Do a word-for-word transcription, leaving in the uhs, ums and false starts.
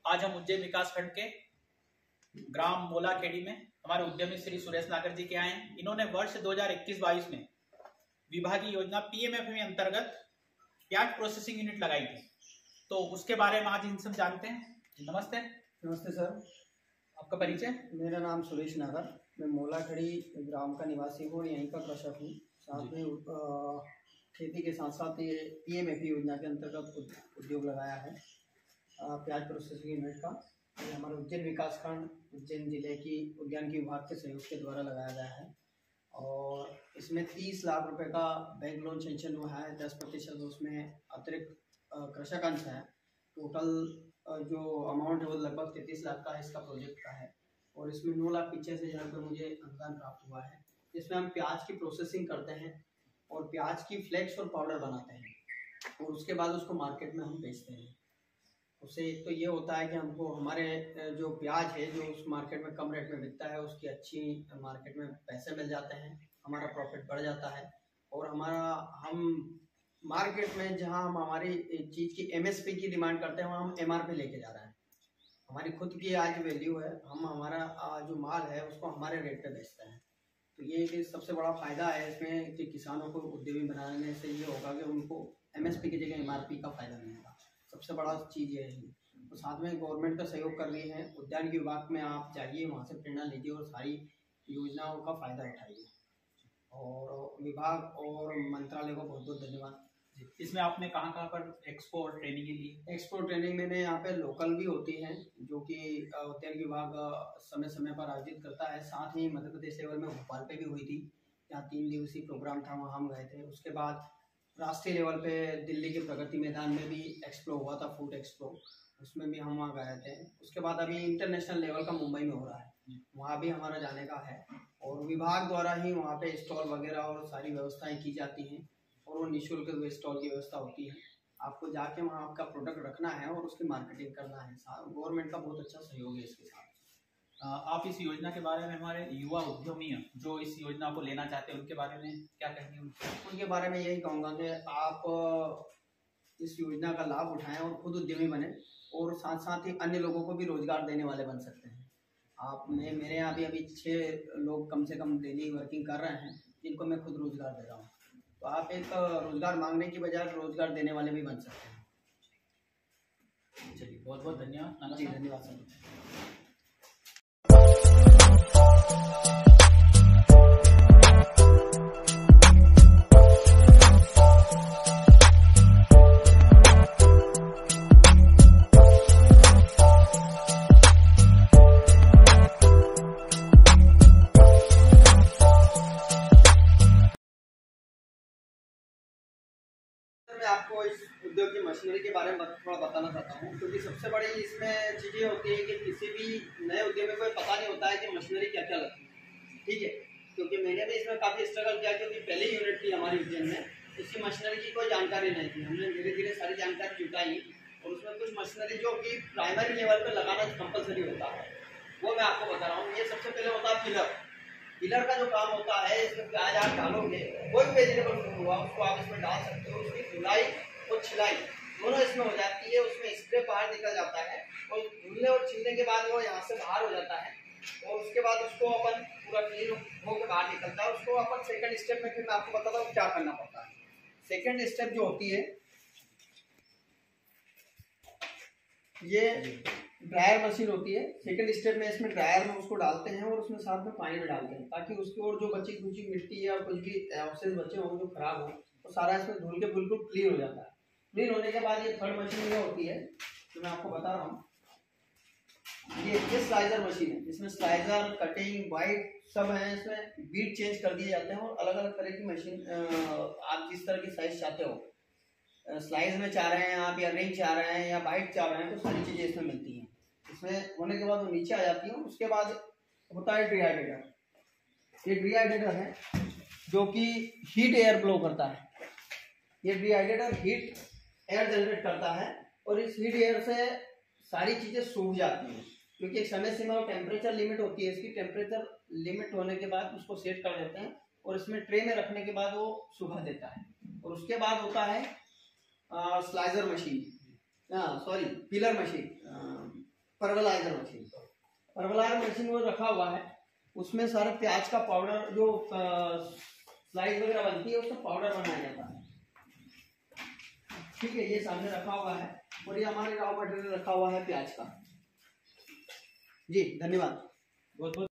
आज हम उज्जैन विकास खंड के ग्राम मोलाखेड़ी में हमारे उद्यमी श्री सुरेश नागर जी के आए हैं। इन्होंने वर्ष दो हज़ार इक्कीस बाईस में विभागीय योजना पीएमएफएमई अंतर्गत प्याज प्रोसेसिंग यूनिट लगाई थी, तो उसके बारे में आज इनसे हम जानते हैं। नमस्ते। नमस्ते सर, आपका परिचय? मेरा नाम सुरेश नागर, मैं मोलाखेड़ी ग्राम का निवासी हूँ और यहीं का कृषक हूँ। साथ में खेती के साथ साथ ये पीएमएफएमई योजना के अंतर्गत उद्योग लगाया है प्याज प्रोसेसिंग यूनिट का। ये हमारे उज्जैन विकास खंड उज्जैन जिले की उद्यानिकी विभाग के सहयोग के द्वारा लगाया गया है और इसमें तीस लाख रुपए का बैंक लोन सेंक्शन हुआ है। दस प्रतिशत उसमें अतिरिक्त कृषक अंश है। टोटल जो अमाउंट है वो लगभग तैंतीस लाख का इसका प्रोजेक्ट का है और इसमें नौ लाख पिचासी हज़ार रुपये मुझे अनुदान प्राप्त हुआ है। इसमें हम प्याज की प्रोसेसिंग करते हैं और प्याज की फ्लेक्स और पाउडर बनाते हैं और उसके बाद उसको मार्केट में हम बेचते हैं। उससे एक तो ये होता है कि हमको हमारे जो प्याज है जो उस मार्केट में कम रेट में बिकता है उसकी अच्छी मार्केट में पैसे मिल जाते हैं, हमारा प्रॉफिट बढ़ जाता है और हमारा हम मार्केट में जहां हम हमारी चीज़ की एमएसपी की डिमांड करते हैं वहाँ हम एमआरपी लेके जा रहे हैं। हमारी खुद की आज वैल्यू है, हम हमारा जो माल है उसको हमारे रेट पे बेचते हैं। तो ये एक सबसे बड़ा फ़ायदा है इसमें कि किसानों को उद्यमी बनाने से ये होगा कि उनको एमएसपी की जगह एमआरपी का फ़ायदा मिलेगा। सबसे बड़ा चीज़ ये है। तो साथ में गवर्नमेंट का सहयोग कर रही है। उद्यान के विभाग में आप जाइए, वहाँ से प्रेरणा लीजिए और सारी योजनाओं का फ़ायदा उठाइए और विभाग और मंत्रालय को बहुत बहुत धन्यवाद। इसमें आपने कहाँ कहाँ पर एक्सपो और ट्रेनिंग ली? एक्सपो ट्रेनिंग मैंने यहाँ पे लोकल भी होती है जो कि उद्यान विभाग समय समय पर आयोजित करता है। साथ ही मध्य प्रदेश लेवल में भोपाल पे भी हुई थी, यहाँ तीन दिवसीय प्रोग्राम था, वहाँ हम गए थे। उसके बाद राष्ट्रीय लेवल पे दिल्ली के प्रगति मैदान में भी एक्सप्लो हुआ था, फूड एक्सप्लो, उसमें भी हम वहाँ गए थे। उसके बाद अभी इंटरनेशनल लेवल का मुंबई में हो रहा है, वहाँ भी हमारा जाने का है और विभाग द्वारा ही वहाँ पे स्टॉल वगैरह और सारी व्यवस्थाएं की जाती हैं और वो निःशुल्क स्टॉल की व्यवस्था होती है। आपको जाके वहाँ आपका प्रोडक्ट रखना है और उसकी मार्केटिंग करना है। गवर्नमेंट का बहुत अच्छा सहयोग है इसके साथ। आप इस योजना के बारे में हमारे युवा उद्यमी जो इस योजना को लेना चाहते हैं उनके बारे में क्या कहेंगे? उनके बारे में यही कहूँगा कि आप इस योजना का लाभ उठाएं और खुद उद्यमी बने और साथ साथ ही अन्य लोगों को भी रोजगार देने वाले बन सकते हैं। आप मैं मेरे यहाँ भी अभी छः लोग कम से कम डेली वर्किंग कर रहे हैं जिनको मैं खुद रोजगार दे रहा हूँ। तो आप एक रोजगार मांगने की बजाय रोजगार देने वाले भी बन सकते हैं। चलिए, बहुत बहुत धन्यवाद। जी धन्यवाद सर। मैं आपको इस उद्योग की मशीनरी के बारे में थोड़ा बताना चाहता हूँ क्योंकि सबसे बड़ी इसमें चीज़ें होती है कि किसी भी नए उद्यमी को पता नहीं होता है कि मशीनरी क्या क्या लगती है। ठीक है, क्योंकि मैंने भी इसमें काफ़ी स्ट्रगल किया क्योंकि पहली यूनिट थी हमारी उज्जैन में, इसकी मशीनरी की कोई जानकारी नहीं थी। हमने धीरे धीरे सारी जानकारी जुटाई और उसमें कुछ मशीनरी जो कि प्राइमरी लेवल पर लगाना कंपलसरी होता है वो मैं आपको बता रहा हूँ। ये सबसे पहले होता है पिलर। पिलर का जो काम होता है, इसमें प्याज आप डालोगे, कोई भी वेजिटेबल हुआ उसको आप इसमें डाल सकते हो। उसकी धुलाई और छिलाई दोनों इसमें हो जाती है। उसमें स्प्रे बाहर निकल जाता है और धुलने और छिलने के बाद वो यहाँ से बाहर हो जाता है और उसके बाद उसको अपन पूरा क्लीन होकर बाहर निकलता है। उसको अपन सेकंड स्टेप में फिर मैं आपको बताता हूँ क्या करना पड़ता है। सेकंड स्टेप जो होती है ये ड्रायर मशीन होती है। सेकंड स्टेप में इसमें ड्रायर में उसको डालते हैं और उसमें साथ में पानी में डालते हैं ताकि उसकी और जो बची कुची मिट्टी या कुछ भी ऑक्सीजन बचे हों जो खराब हो तो सारा इसमें धुल के बिल्कुल क्लीन हो जाता है। क्लीन होने के बाद ये थर्ड मशीन ये होती है जो मैं आपको बता रहा हूँ। ये ये स्लाइजर मशीन है, इसमें स्लाइजर, कटिंग, वाइट सब है। इसमें बीट चेंज कर दिए जाते हैं और अलग अलग तरह की मशीन आप जिस तरह की साइज चाहते हो, स्लाइस में चाह रहे हैं आप या रिंग चाह रहे हैं या बाइट चाह रहे हैं, तो सारी चीज़ें इसमें मिलती हैं। इसमें होने के बाद वो नीचे आ जाती है। उसके बाद होता है डिहाइड्रेटर। ये डिहाइड्रेटर है जो कि हीट एयर ब्लो करता है। ये डिहाइड्रेटर हीट एयर जनरेट करता है और इस हीट एयर से सारी चीज़ें सूख जाती हैं क्योंकि एक समय सीमा और टेम्परेचर लिमिट होती है इसकी। टेम्परेचर लिमिट होने के बाद उसको सेट कर देते हैं और इसमें ट्रे में रखने के बाद वो सुखा देता है। और उसके बाद होता है स्लाइजर मशीन, हाँ sorry peeler machine. Pulverizer machine, pulverizer machine वो रखा हुआ है, उसमें सारे प्याज का पाउडर जो स्लाइस वगैरह बनती है उसका पाउडर बनाया जाता है। ठीक है, ये सामने रखा हुआ है और ये हमारे रॉ मटेरियल रखा हुआ है प्याज का। जी धन्यवाद। बहुत बहुत